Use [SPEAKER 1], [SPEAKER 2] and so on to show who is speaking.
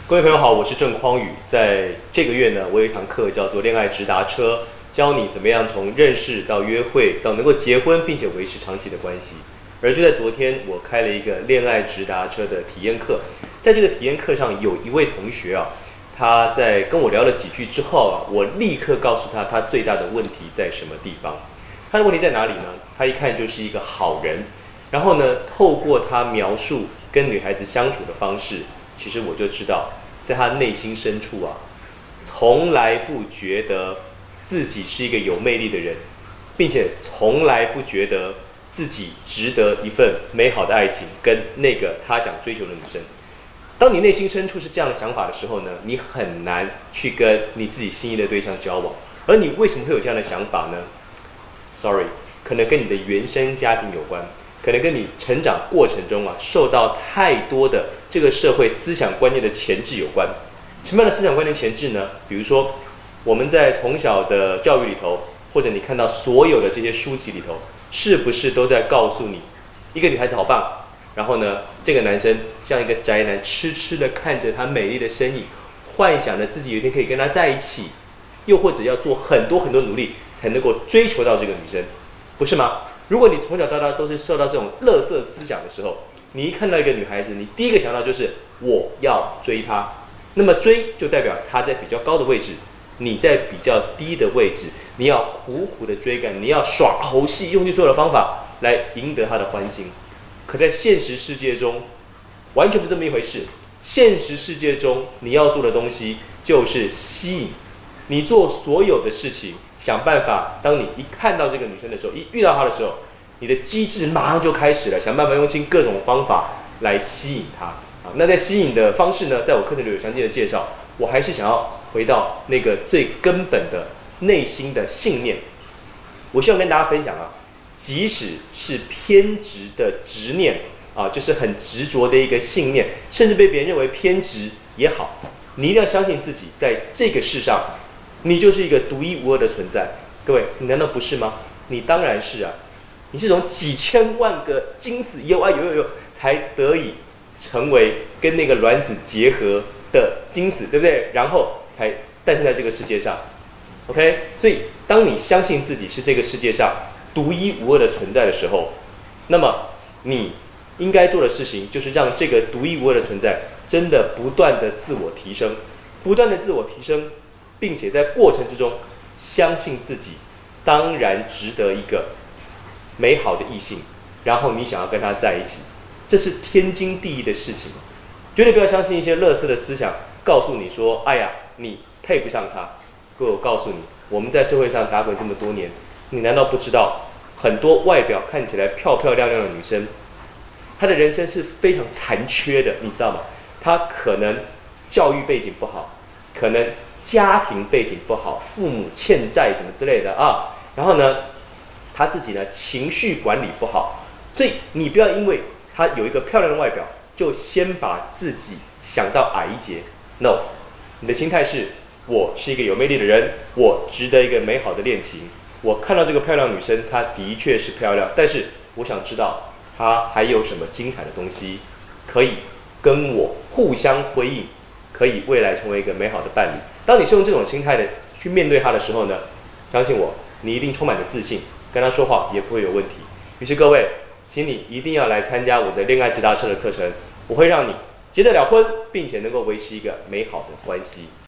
[SPEAKER 1] 各位朋友好，我是郑匡宇。在这个月呢，我有一堂课叫做《恋爱直达车》，教你怎么样从认识到约会到能够结婚，并且维持长期的关系。而就在昨天，我开了一个恋爱直达车的体验课。在这个体验课上，有一位同学啊，他在跟我聊了几句之后啊，我立刻告诉他最大的问题在什么地方。他的问题在哪里呢？他一看就是一个好人，然后呢，透过他描述跟女孩子相处的方式，其实我就知道，在他内心深处啊，从来不觉得自己是一个有魅力的人，并且从来不觉得自己值得一份美好的爱情跟那个他想追求的女生。当你内心深处是这样的想法的时候呢，你很难去跟你自己心仪的对象交往。而你为什么会有这样的想法呢？ Sorry， 可能跟你的原生家庭有关，可能跟你成长过程中啊受到太多的这个社会思想观念的钳制有关。什么样的思想观念钳制呢？比如说我们在从小的教育里头，或者你看到所有的这些书籍里头，是不是都在告诉你，一个女孩子好棒，然后呢，这个男生像一个宅男，痴痴的看着她美丽的身影，幻想着自己有一天可以跟她在一起，又或者要做很多很多努力才能够追求到这个女生，不是吗？如果你从小到大都是受到这种垃圾思想的时候，你一看到一个女孩子，你第一个想到就是我要追她。那么追就代表她在比较高的位置，你在比较低的位置，你要苦苦的追赶，你要耍猴戏，用尽所有的方法来赢得她的欢心。可在现实世界中，完全不是这么一回事。现实世界中，你要做的东西就是吸引。你做所有的事情，想办法，当你一看到这个女生的时候，一遇到她的时候，你的机制马上就开始了，想办法用尽各种方法来吸引她。那在吸引的方式呢，在我课程里有详细的介绍。我还是想要回到那个最根本的内心的信念。我希望跟大家分享啊，即使是偏执的执念啊，就是很执着的一个信念，甚至被别人认为偏执也好，你一定要相信自己，在这个世上，你就是一个独一无二的存在。各位，你难道不是吗？你当然是啊，你是从几千万个精子有才得以成为跟那个卵子结合的精子，对不对？然后才诞生在这个世界上。OK， 所以当你相信自己是这个世界上独一无二的存在的时候，那么你应该做的事情就是让这个独一无二的存在真的不断的自我提升，不断的自我提升，并且在过程之中相信自己当然值得一个美好的异性，然后你想要跟他在一起，这是天经地义的事情。绝对不要相信一些垃圾的思想，告诉你说，哎呀，你配不上他。各位，我告诉你，我们在社会上打滚这么多年，你难道不知道，很多外表看起来漂漂亮亮的女生，她的人生是非常残缺的，你知道吗？她可能教育背景不好，可能家庭背景不好，父母欠债什么之类的啊。然后呢，她自己呢情绪管理不好，所以你不要因为她有一个漂亮的外表，就先把自己想到矮一截。No， 你的心态是，我是一个有魅力的人，我值得一个美好的恋情。我看到这个漂亮女生，她的确是漂亮，但是我想知道她还有什么精彩的东西可以跟我互相辉映，可以未来成为一个美好的伴侣。当你是用这种心态的去面对她的时候呢，相信我，你一定充满着自信，跟她说话也不会有问题。于是各位，请你一定要来参加我的恋爱直达车的课程，我会让你结得了婚，并且能够维持一个美好的关系。